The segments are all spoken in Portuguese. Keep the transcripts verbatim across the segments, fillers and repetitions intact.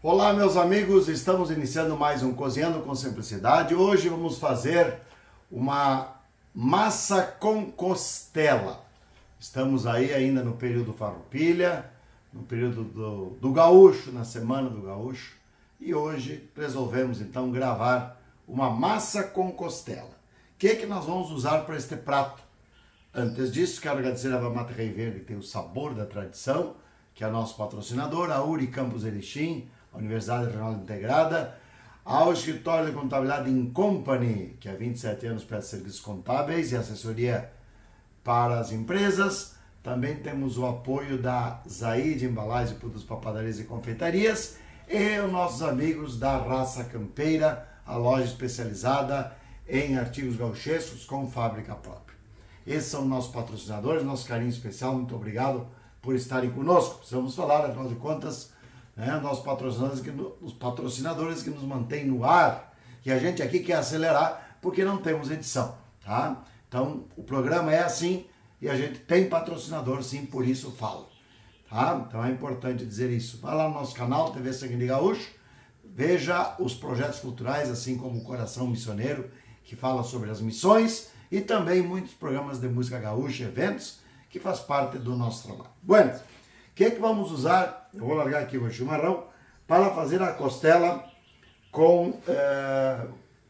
Olá, meus amigos, estamos iniciando mais um Cozinhando com Simplicidade. Hoje vamos fazer uma massa com costela. Estamos aí ainda no período farroupilha, no período do, do gaúcho, na semana do gaúcho. E hoje resolvemos então gravar uma massa com costela. O que é que nós vamos usar para este prato? Antes disso, quero agradecer a Mata Rei Verde, que tem o sabor da tradição, que é nosso patrocinador, a URI Campus Erechim, a Universidade Regional Integrada, ao Escritório de Contabilidade Incompany, que há vinte e sete anos presta serviços contábeis e assessoria para as empresas. Também temos o apoio da Zaid Embalagens e Produtos para Padarias e Confeitarias e os nossos amigos da Raça Campeira, a loja especializada em artigos gauchescos com fábrica própria. Esses são nossos patrocinadores, nosso carinho especial, muito obrigado por estarem conosco. Precisamos falar, afinal de contas, né, nossos patrocinadores que, os patrocinadores que nos mantêm no ar, e a gente aqui quer acelerar porque não temos edição, tá? Então, o programa é assim e a gente tem patrocinador, sim, por isso falo, tá? Então é importante dizer isso. Vai lá no nosso canal, T V Sangue de Gaúcho, veja os projetos culturais, assim como o Coração Missioneiro, que fala sobre as missões, e também muitos programas de música gaúcha, eventos, que faz parte do nosso trabalho. Bueno, o que é que vamos usar? Eu vou largar aqui o chimarrão para fazer a costela com, é,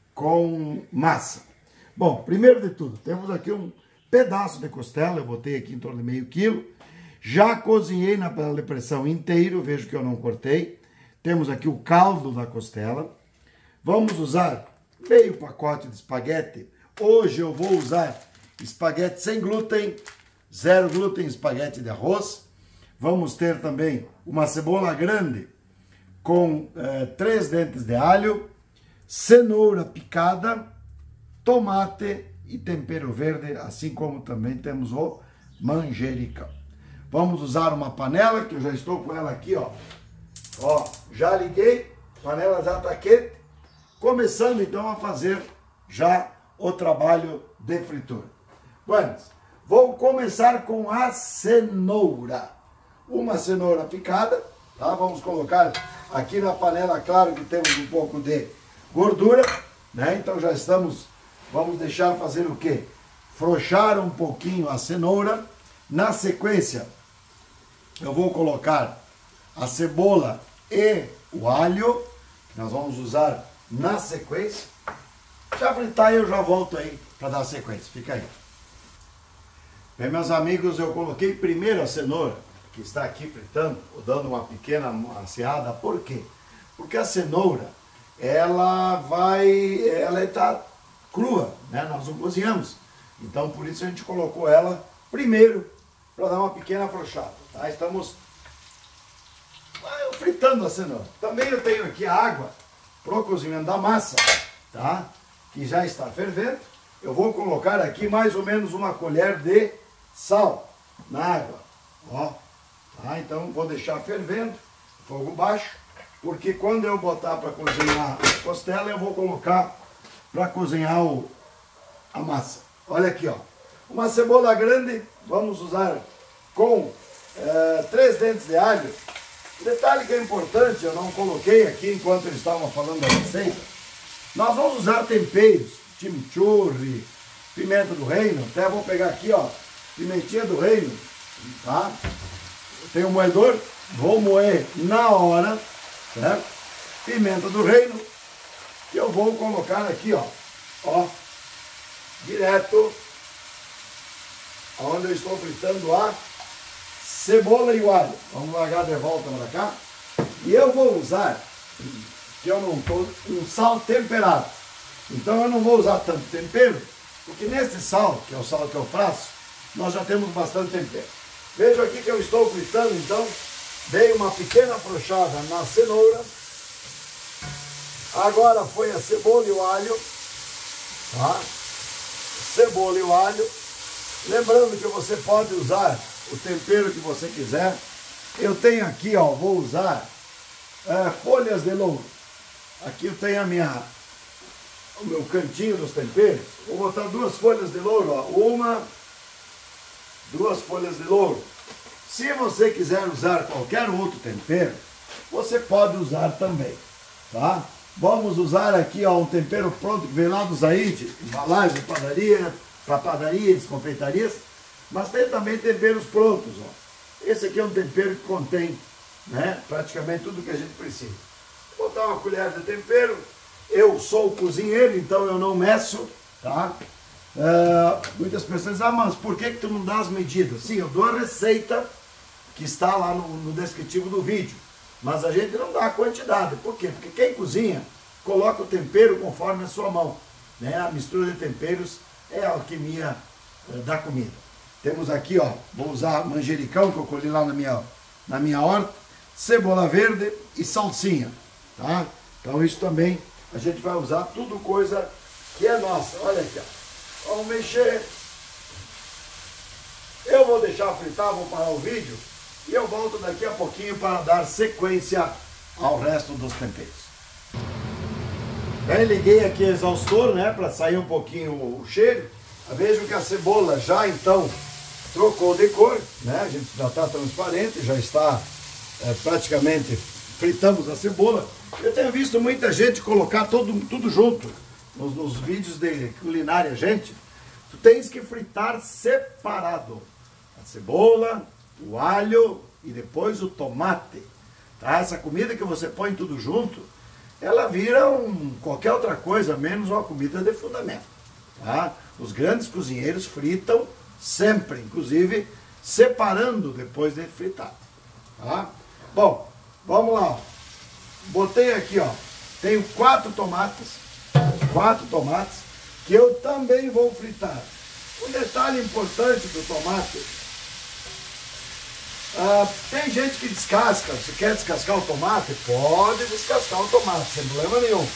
com massa. Bom, primeiro de tudo, temos aqui um pedaço de costela, eu botei aqui em torno de meio quilo. Já cozinhei na panela de pressão inteiro, vejo que eu não cortei. Temos aqui o caldo da costela. Vamos usar meio pacote de espaguete. Hoje eu vou usar espaguete sem glúten, zero glúten, espaguete de arroz. Vamos ter também uma cebola grande com eh, três dentes de alho, cenoura picada, tomate e tempero verde, assim como também temos o manjericão. Vamos usar uma panela, que eu já estou com ela aqui, ó. Ó, já liguei, a panela já está quente. Começando então a fazer já o trabalho de fritura. Bueno, vou começar com a cenoura. Uma cenoura picada, tá? Vamos colocar aqui na panela, claro que temos um pouco de gordura, né? Então já estamos, vamos deixar fazer o quê? Frouxar um pouquinho a cenoura. Na sequência, eu vou colocar a cebola e o alho, que nós vamos usar na sequência. Já fritar e eu já volto aí para dar sequência. Fica aí. Bem, meus amigos, eu coloquei primeiro a cenoura, que está aqui fritando, dando uma pequena maciada. Por quê? Porque a cenoura, ela vai, ela está crua, né? Nós não cozinhamos. Então, por isso a gente colocou ela primeiro, para dar uma pequena afrouxada, tá? Estamos fritando a cenoura. Também eu tenho aqui a água para o cozimento da massa, tá? Que já está fervendo. Eu vou colocar aqui mais ou menos uma colher de sal na água, ó. Tá? Então vou deixar fervendo, fogo baixo, porque quando eu botar para cozinhar a costela, eu vou colocar para cozinhar o, a massa. Olha aqui, ó. Uma cebola grande, vamos usar com é, três dentes de alho. Detalhe que é importante, eu não coloquei aqui enquanto eles estavam falando da receita. Nós vamos usar temperos, chimichurri, pimenta do reino. Até vou pegar aqui, ó, pimentinha do reino, tá? Eu tenho um moedor, vou moer na hora, certo? Pimenta do reino, que eu vou colocar aqui, ó, ó, direto onde eu estou fritando a cebola e o alho. Vamos largar de volta para cá. E eu vou usar, que eu não estou, um sal temperado. Então eu não vou usar tanto tempero, porque nesse sal, que é o sal que eu faço, nós já temos bastante tempero. Veja aqui que eu estou fritando, então, dei uma pequena afrouxada na cenoura. Agora foi a cebola e o alho, tá? Cebola e o alho. Lembrando que você pode usar o tempero que você quiser. Eu tenho aqui, ó, vou usar é, folhas de louro. Aqui eu tenho a minha, o meu cantinho dos temperos. Vou botar duas folhas de louro, ó. Uma, duas folhas de louro. Se você quiser usar qualquer outro tempero, você pode usar também, tá? Vamos usar aqui, ó, um tempero pronto que vem lá do Zaid, embalagem de padaria, para padarias, confeitarias, mas tem também temperos prontos, ó. Esse aqui é um tempero que contém, né, praticamente tudo que a gente precisa. Vou botar uma colher de tempero. Eu sou cozinheiro, então eu não meço, tá? Uh, muitas pessoas dizem, ah, mas por que que tu não dá as medidas? Sim, eu dou a receita que está lá no, no descritivo do vídeo, mas a gente não dá a quantidade. Por quê? Porque quem cozinha coloca o tempero conforme a sua mão, né? A mistura de temperos é a alquimia uh, da comida. Temos aqui, ó, vou usar manjericão que eu colhi lá na minha, na minha horta, cebola verde e salsinha, tá? Então isso também a gente vai usar tudo coisa que é nossa. Olha aqui, ó. Vamos mexer. Eu vou deixar fritar, vou parar o vídeo e eu volto daqui a pouquinho para dar sequência ao resto dos temperos. Bem, liguei aqui o exaustor, né, para sair um pouquinho o cheiro. Vejo que a cebola já então trocou de cor, né? A gente já está transparente, já está é, praticamente fritamos a cebola. Eu tenho visto muita gente colocar todo, tudo junto nos, nos vídeos de culinária, gente. Tu tens que fritar separado a cebola, o alho e depois o tomate, tá? Essa comida que você põe tudo junto, ela vira um, qualquer outra coisa menos uma comida de fundamento, tá? Os grandes cozinheiros fritam sempre, inclusive separando depois de fritar, tá? Bom, vamos lá, ó. Botei aqui, ó, tenho quatro tomates, quatro tomates, que eu também vou fritar. Um detalhe importante do tomate, ah, tem gente que descasca, se quer descascar o tomate, pode descascar o tomate, sem problema nenhum.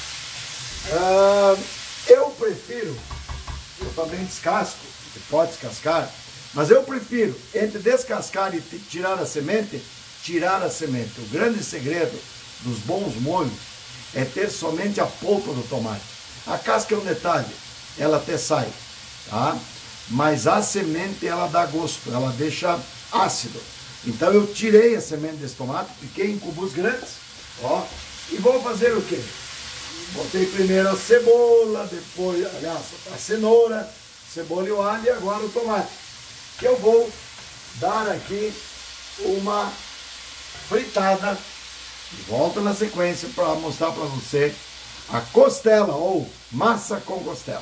Ah, eu prefiro, eu também descasco, você pode descascar, mas eu prefiro, entre descascar e tirar a semente, tirar a semente. O grande segredo dos bons molhos é ter somente a polpa do tomate. A casca é um detalhe, ela até sai, tá? Mas a semente ela dá gosto, ela deixa ácido. Então eu tirei a semente desse tomate, piquei em cubos grandes, ó, e vou fazer o quê? Botei primeiro a cebola, depois, aliás, a cenoura, cebola e o alho e agora o tomate. Que eu vou dar aqui uma fritada. Volto na sequência para mostrar para você a costela ou massa com costela.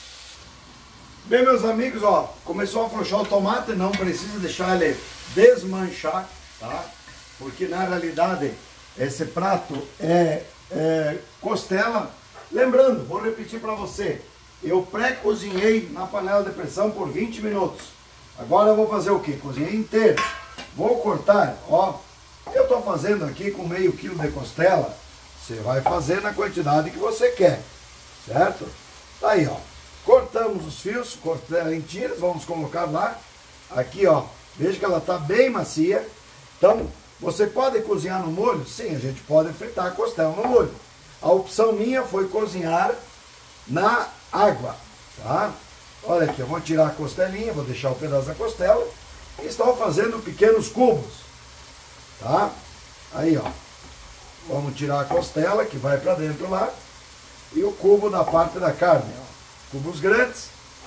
Bem, meus amigos, ó, começou a afrouxar o tomate, não precisa deixar ele desmanchar, tá? Porque na realidade esse prato é, é costela. Lembrando, vou repetir para você, eu pré-cozinhei na panela de pressão por vinte minutos. Agora eu vou fazer o que? Cozinhei inteiro. Vou cortar, ó. Eu estou fazendo aqui com meio quilo de costela. Você vai fazer na quantidade que você quer, certo? Tá aí, ó. Cortamos os fios, costela em tiras, vamos colocar lá. Aqui, ó. Veja que ela está bem macia. Então, você pode cozinhar no molho? Sim, a gente pode fritar a costela no molho. A opção minha foi cozinhar na água, tá? Olha aqui, eu vou tirar a costelinha, vou deixar o pedaço da costela. E estou fazendo pequenos cubos. Tá? Aí, ó. Vamos tirar a costela que vai para dentro lá. E o cubo da parte da carne, ó. Cubos grandes.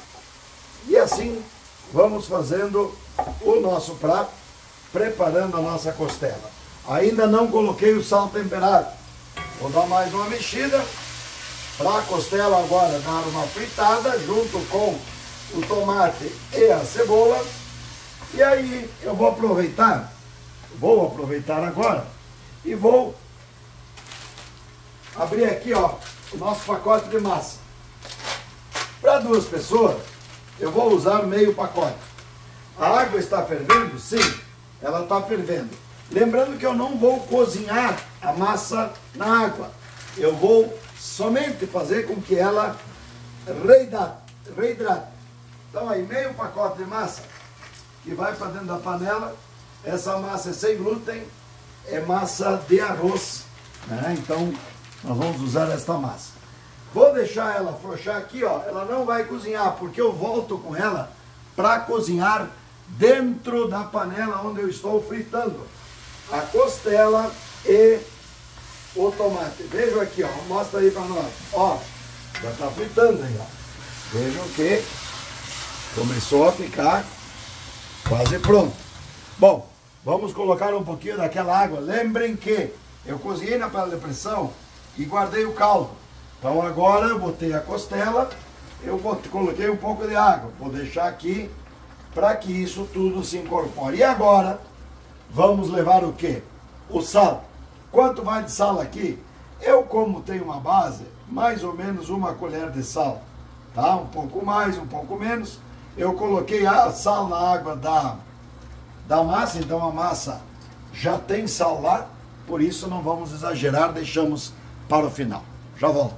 E assim vamos fazendo o nosso prato, preparando a nossa costela. Ainda não coloquei o sal temperado. Vou dar mais uma mexida para a costela agora dar uma fritada junto com o tomate e a cebola. E aí eu vou aproveitar Vou aproveitar agora e vou abrir aqui, ó, o nosso pacote de massa. Para duas pessoas, eu vou usar meio pacote. A água está fervendo? Sim, ela está fervendo. Lembrando que eu não vou cozinhar a massa na água. Eu vou somente fazer com que ela reidrate. reidrate. Então aí, meio pacote de massa que vai para dentro da panela. Essa massa é sem glúten, é massa de arroz, né? Então nós vamos usar esta massa. Vou deixar ela afrouxar aqui, ó. Ela não vai cozinhar, porque eu volto com ela para cozinhar dentro da panela onde eu estou fritando a costela e o tomate. Vejam aqui, ó, mostra aí para nós. Ó, já tá fritando aí, ó. Vejam que começou a ficar quase pronto. Bom, vamos colocar um pouquinho daquela água. Lembrem que eu cozinhei na panela de pressão e guardei o caldo. Então agora eu botei a costela, eu botei, coloquei um pouco de água. Vou deixar aqui para que isso tudo se incorpore. E agora vamos levar o quê? O sal. Quanto vai de sal aqui? Eu, como tenho uma base, mais ou menos uma colher de sal. Tá? Um pouco mais, um pouco menos. Eu coloquei a sal na água da, da massa, então a massa já tem sal lá, por isso não vamos exagerar, deixamos para o final. Já volto.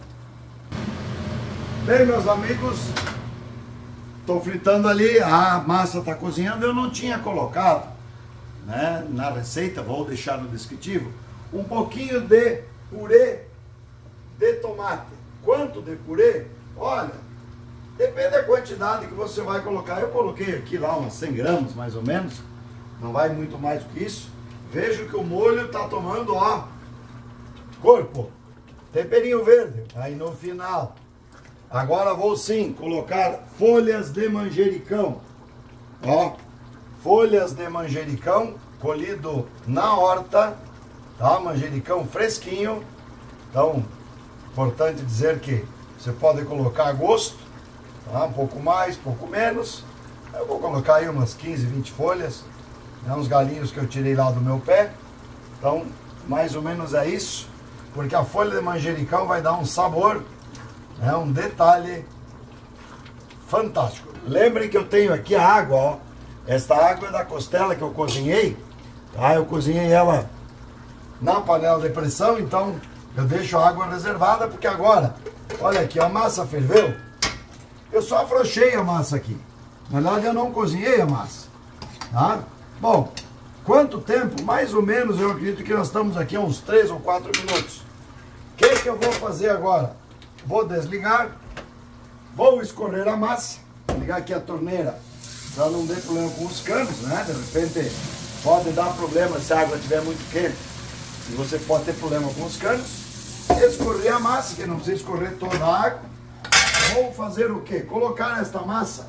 Bem, meus amigos, estou fritando ali, a massa está cozinhando, eu não tinha colocado, né, na receita, vou deixar no descritivo, um pouquinho de purê de tomate. Quanto de purê? Olha, depende da quantidade que você vai colocar. Eu coloquei aqui lá umas cem gramas, mais ou menos, não vai muito mais do que isso. Vejo que o molho está tomando, ó, corpo, temperinho verde, aí no final. Agora vou sim colocar folhas de manjericão, ó, folhas de manjericão colhido na horta, tá? Manjericão fresquinho. Então, importante dizer que você pode colocar a gosto, tá? Um pouco mais, um pouco menos. Eu vou colocar aí umas quinze, vinte folhas, né? Uns galinhos que eu tirei lá do meu pé. Então, mais ou menos é isso, porque a folha de manjericão vai dar um sabor, é um detalhe fantástico. Lembrem que eu tenho aqui a água, ó. Esta água é da costela que eu cozinhei, tá? Eu cozinhei ela na panela de pressão, então eu deixo a água reservada, porque agora, olha aqui, a massa ferveu. Eu só afrouxei a massa aqui. Na verdade, eu não cozinhei a massa, tá? Bom, quanto tempo? Mais ou menos, eu acredito que nós estamos aqui há uns três ou quatro minutos. O que que eu vou fazer agora? Vou desligar, vou escorrer a massa, vou ligar aqui a torneira para não ter problema com os canos, né? De repente pode dar problema se a água estiver muito quente, e você pode ter problema com os canos. Escorrer a massa, que não precisa escorrer toda a água. Vou fazer o quê? Colocar esta massa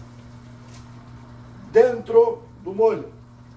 dentro do molho.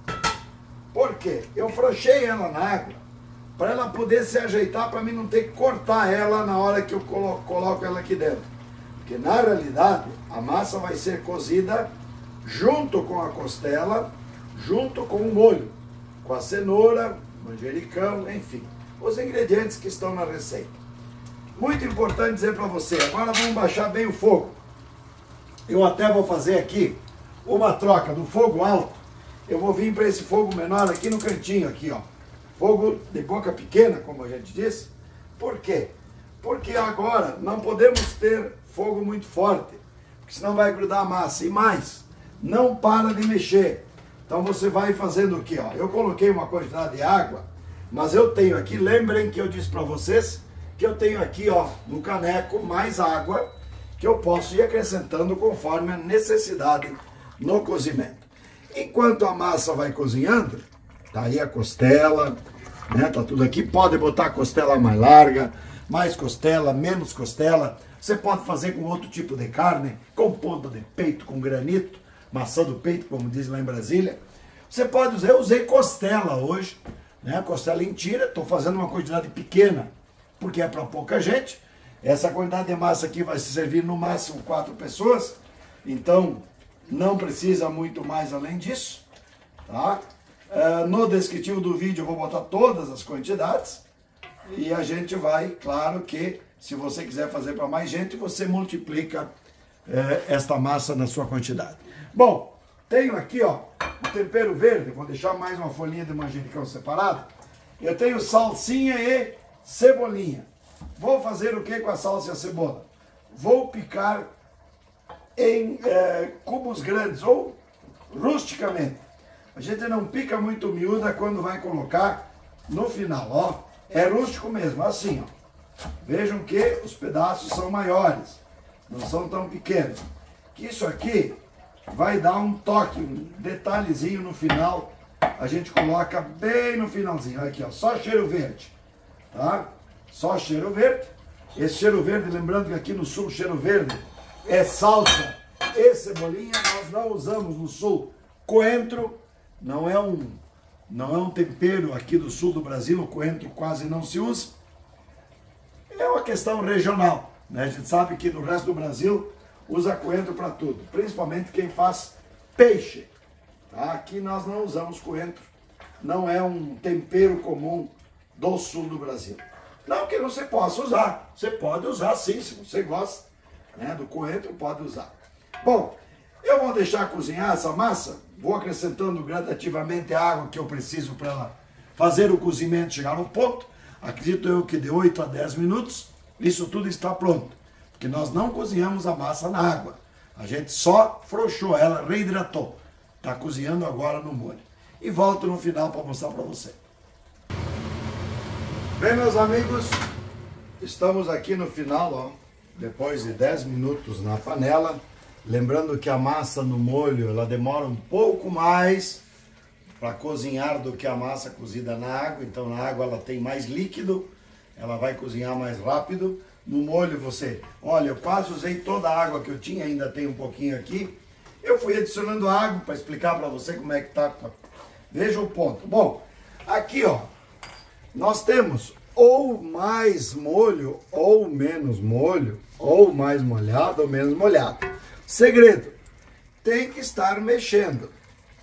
Por quê? Eu frouxei ela na água para ela poder se ajeitar, para mim não ter que cortar ela na hora que eu colo coloco ela aqui dentro. Porque na realidade a massa vai ser cozida junto com a costela, junto com o molho, com a cenoura, manjericão, enfim, os ingredientes que estão na receita. Muito importante dizer para você, agora vamos baixar bem o fogo. Eu até vou fazer aqui uma troca do fogo alto, eu vou vir para esse fogo menor aqui no cantinho, aqui ó. Fogo de boca pequena, como a gente disse. Por quê? Porque agora não podemos ter fogo muito forte, porque senão vai grudar a massa. E mais, não para de mexer. Então você vai fazendo o quê? Ó? Eu coloquei uma quantidade de água, mas eu tenho aqui, lembrem que eu disse para vocês, que eu tenho aqui ó, no caneco mais água, que eu posso ir acrescentando conforme a necessidade no cozimento. Enquanto a massa vai cozinhando, tá aí a costela, né? Tá tudo aqui. Pode botar a costela mais larga, mais costela, menos costela. Você pode fazer com outro tipo de carne, com ponta de peito, com granito, maçã do peito, como diz lá em Brasília. Você pode usar, eu usei costela hoje, né? Costela em tira, estou fazendo uma quantidade pequena, porque é para pouca gente. Essa quantidade de massa aqui vai se servir no máximo quatro pessoas, então não precisa muito mais além disso, tá? Uh, no descritivo do vídeo eu vou botar todas as quantidades e a gente vai, claro que se você quiser fazer para mais gente, você multiplica uh, esta massa na sua quantidade. Bom, tenho aqui ó, o tempero verde, vou deixar mais uma folhinha de manjericão separada. Eu tenho salsinha e cebolinha. Vou fazer o que com a salsa e a cebola? Vou picar em uh, cubos grandes ou rusticamente. A gente não pica muito miúda quando vai colocar no final, ó. É rústico mesmo, assim, ó. Vejam que os pedaços são maiores, não são tão pequenos. Que isso aqui vai dar um toque, um detalhezinho no final a gente coloca bem no finalzinho. Aqui, ó, só cheiro verde, tá? Só cheiro verde. Esse cheiro verde, lembrando que aqui no sul o cheiro verde é salsa e cebolinha. Nós não usamos no sul coentro, não é um, não é um tempero aqui do sul do Brasil, o coentro quase não se usa. É uma questão regional, né? A gente sabe que no resto do Brasil usa coentro para tudo, principalmente quem faz peixe. Tá? Aqui nós não usamos coentro, não é um tempero comum do sul do Brasil. Não que você possa usar, você pode usar sim, se você gosta, né, do coentro, pode usar. Bom, eu vou deixar cozinhar essa massa, vou acrescentando gradativamente a água que eu preciso para ela fazer o cozimento chegar no ponto. Acredito eu que de oito a dez minutos, isso tudo está pronto. Porque nós não cozinhamos a massa na água. A gente só frouxou ela, reidratou. Está cozinhando agora no molho. E volto no final para mostrar para você. Bem, meus amigos, estamos aqui no final, ó, depois de dez minutos na panela. Lembrando que a massa no molho, ela demora um pouco mais para cozinhar do que a massa cozida na água. Então na água ela tem mais líquido, ela vai cozinhar mais rápido. No molho você, olha, eu quase usei toda a água que eu tinha, ainda tem um pouquinho aqui. Eu fui adicionando água para explicar para você como é que tá. Veja o ponto. Bom, aqui ó, nós temos ou mais molho ou menos molho, ou mais molhado ou menos molhado. Segredo, tem que estar mexendo.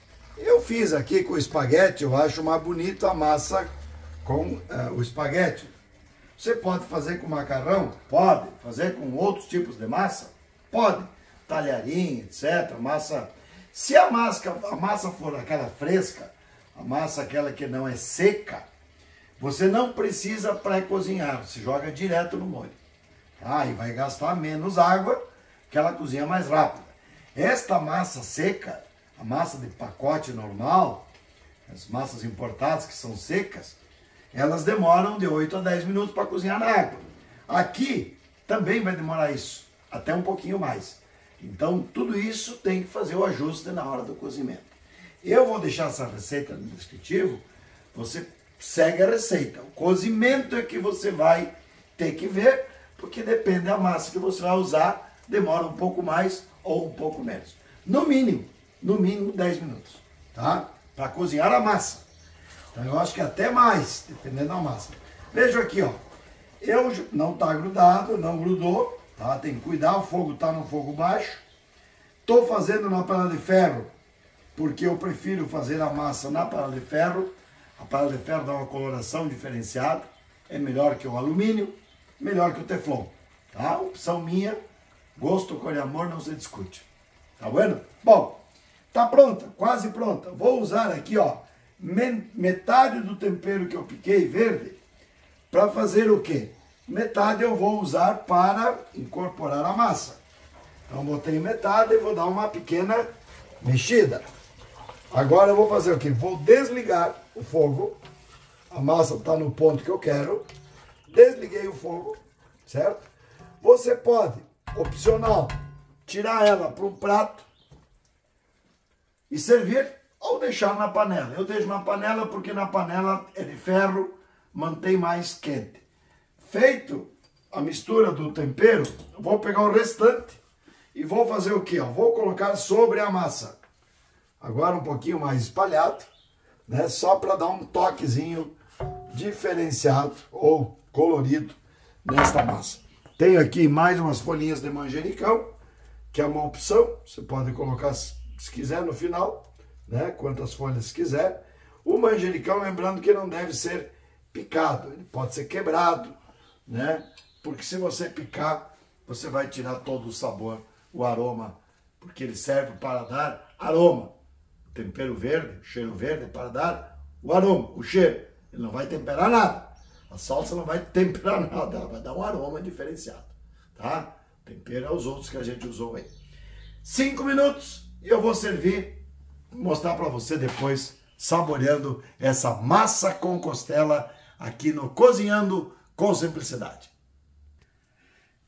Eu fiz aqui com o espaguete, eu acho mais bonito a massa com uh, o espaguete. Você pode fazer com macarrão? Pode. Fazer com outros tipos de massa? Pode. Talharim, etcétera. Massa. Se a massa, a massa for aquela fresca, a massa aquela que não é seca, você não precisa pré-cozinhar. Você joga direto no molho. Tá? E vai gastar menos água, que ela cozinha mais rápido. Esta massa seca, a massa de pacote normal, as massas importadas que são secas, elas demoram de oito a dez minutos para cozinhar na água. Aqui também vai demorar isso, até um pouquinho mais. Então tudo isso tem que fazer o ajuste na hora do cozimento. Eu vou deixar essa receita no descritivo, você segue a receita. O cozimento é que você vai ter que ver, porque depende da massa que você vai usar, demora um pouco mais ou um pouco menos. No mínimo, no mínimo dez minutos, tá? Para cozinhar a massa. Então eu acho que até mais, dependendo da massa. Veja aqui, ó. Eu não tá grudado, não grudou, tá? Tem que cuidar, o fogo tá no fogo baixo. Tô fazendo na panela de ferro, porque eu prefiro fazer a massa na panela de ferro. A panela de ferro dá uma coloração diferenciada, é melhor que o alumínio, melhor que o teflon, tá? Opção minha, gosto, cor e amor não se discute. Tá vendo? Bom, tá pronta, quase pronta. Vou usar aqui, ó, metade do tempero que eu piquei verde para fazer o quê? Metade eu vou usar para incorporar a massa. Então botei metade e vou dar uma pequena mexida. Agora eu vou fazer o quê? Vou desligar o fogo. A massa está no ponto que eu quero. Desliguei o fogo, certo? Você pode, opcional, tirar ela para um prato e servir ou deixar na panela. Eu deixo na panela porque na panela é de ferro, mantém mais quente. Feito a mistura do tempero, eu vou pegar o restante e vou fazer o quê? Vou colocar sobre a massa. Agora um pouquinho mais espalhado, né? Só para dar um toquezinho diferenciado ou colorido nesta massa. Tenho aqui mais umas folhinhas de manjericão, que é uma opção. Você pode colocar, se quiser, no final, né? Quantas folhas quiser. O manjericão, lembrando que não deve ser picado, ele pode ser quebrado, né? Porque se você picar, você vai tirar todo o sabor, o aroma, porque ele serve para dar aroma. O tempero verde, o cheiro verde, para dar o aroma, o cheiro. Ele não vai temperar nada. A salsa não vai temperar nada, ela vai dar um aroma diferenciado, tá? Tempero é os outros que a gente usou aí. Cinco minutos e eu vou servir, mostrar para você depois, saboreando essa massa com costela aqui no Cozinhando com Simplicidade.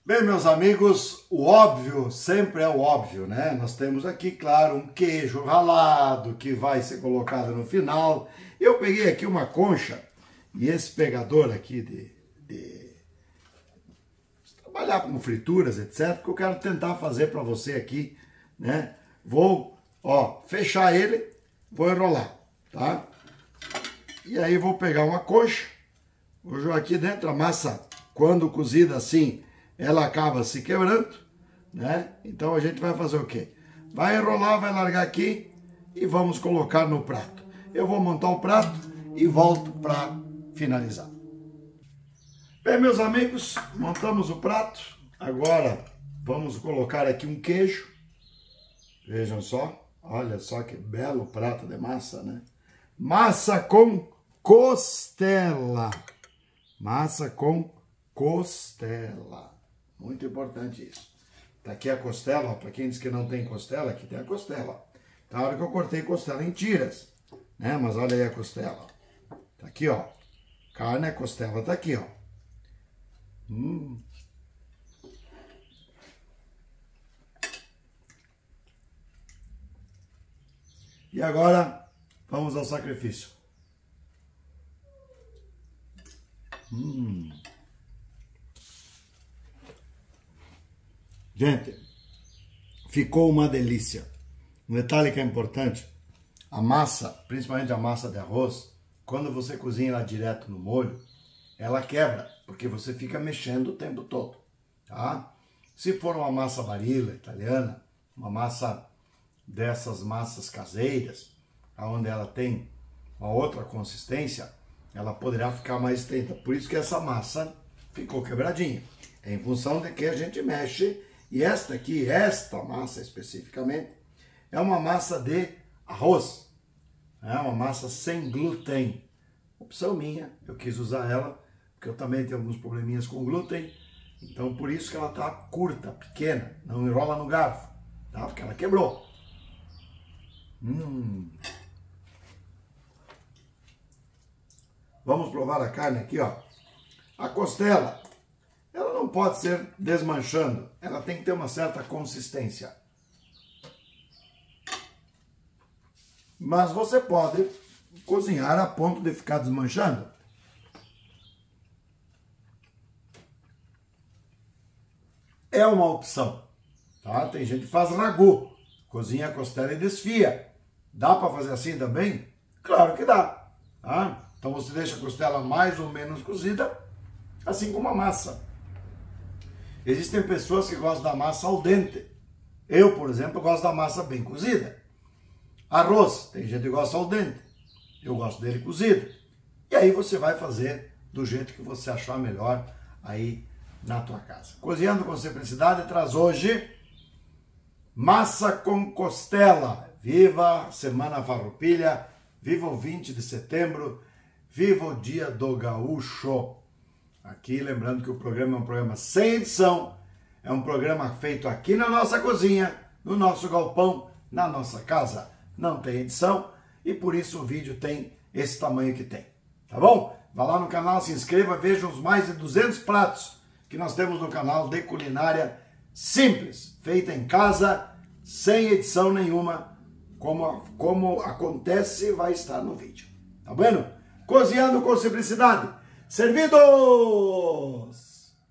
Bem, meus amigos, o óbvio sempre é o óbvio, né? Nós temos aqui, claro, um queijo ralado que vai ser colocado no final. Eu peguei aqui uma concha e esse pegador aqui de, de trabalhar com frituras, etcétera, que eu quero tentar fazer para você aqui, né? Vou, ó, fechar ele, vou enrolar, tá? E aí vou pegar uma concha, vou jogar aqui dentro a massa, quando cozida assim, ela acaba se quebrando, né? Então a gente vai fazer o quê? Vai enrolar, vai largar aqui e vamos colocar no prato. Eu vou montar o prato e volto para finalizar. Bem, meus amigos, montamos o prato. Agora vamos colocar aqui um queijo. Vejam só, olha só que belo prato de massa, né? Massa com costela. Massa com costela. Muito importante isso. Tá aqui a costela, para quem diz que não tem costela, aqui tem a costela. Tá, a hora que eu cortei costela em tiras, né? Mas olha aí a costela. Tá aqui, ó. Carne, a costela tá aqui, ó. Hum. E agora, vamos ao sacrifício. Hum. Gente, ficou uma delícia. Um detalhe que é importante, a massa, principalmente a massa de arroz, quando você cozinha ela direto no molho, ela quebra, porque você fica mexendo o tempo todo, tá? Se for uma massa Barilla italiana, uma massa dessas massas caseiras, onde ela tem uma outra consistência, ela poderá ficar mais tenta. Por isso que essa massa ficou quebradinha. É em função de que a gente mexe. E esta aqui, esta massa especificamente, é uma massa de arroz. É uma massa sem glúten. Opção minha, eu quis usar ela, porque eu também tenho alguns probleminhas com glúten. Então por isso que ela tá curta, pequena, não enrola no garfo, tá? Porque ela quebrou. Hum. Vamos provar a carne aqui, ó. A costela, ela não pode ser desmanchando, ela tem que ter uma certa consistência. Mas você pode cozinhar a ponto de ficar desmanchando. É uma opção, tá? Tem gente que faz ragu, cozinha a costela e desfia. Dá para fazer assim também? Claro que dá, tá? Então você deixa a costela mais ou menos cozida, assim como a massa. Existem pessoas que gostam da massa al dente. Eu, por exemplo, gosto da massa bem cozida. Arroz, tem gente que gosta al dente. Eu gosto dele cozido. E aí você vai fazer do jeito que você achar melhor aí na tua casa. Cozinhando com Simplicidade traz hoje massa com costela. Viva a Semana Farroupilha, viva o vinte de setembro, viva o Dia do Gaúcho. Aqui, lembrando que o programa é um programa sem edição, é um programa feito aqui na nossa cozinha, no nosso galpão, na nossa casa. Não tem edição e por isso o vídeo tem esse tamanho que tem, tá bom? Vá lá no canal, se inscreva, veja os mais de duzentos pratos que nós temos no canal de culinária simples, feita em casa, sem edição nenhuma, como, como acontece vai estar no vídeo, tá vendo? Cozinhando com Simplicidade. Servidos!